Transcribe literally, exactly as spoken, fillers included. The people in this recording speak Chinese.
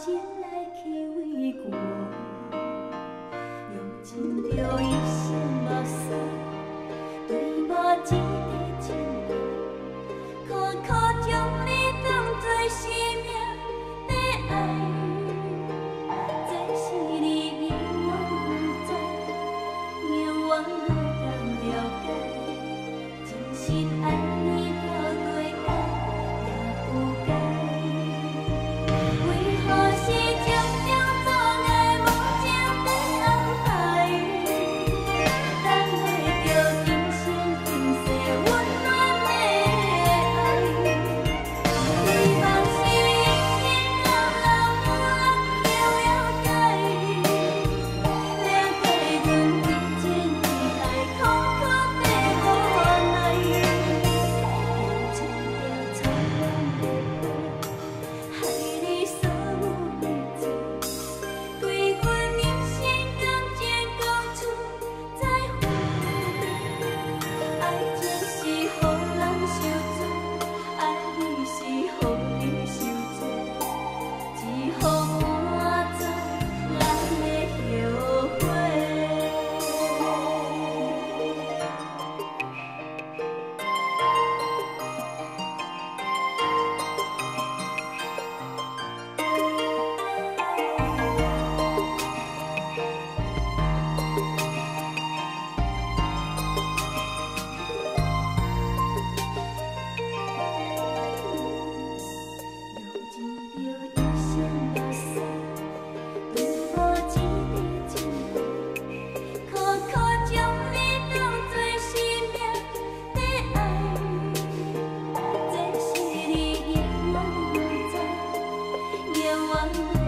心来去为我，用尽着一生目屎，对我一个真爱，苦苦将你当作生命在爱，这是你永远不知，永远无当了解，真心爱你到底爱也有解。 为何是种种阻碍无情的安排？等会着今生今世温暖的爱。希望是一生到老有人去了解，了解阮一情一爱苦苦的无奈，用尽着苍茫的花，害你所有的罪，对阮人生感情讲出再会。爱情是予人受罪，爱你是予你受罪，只予满载咱的后悔。 用尽着一生目屎，对我一个真爱，苦苦将你当作生命在爱，这是你永远不知，永远。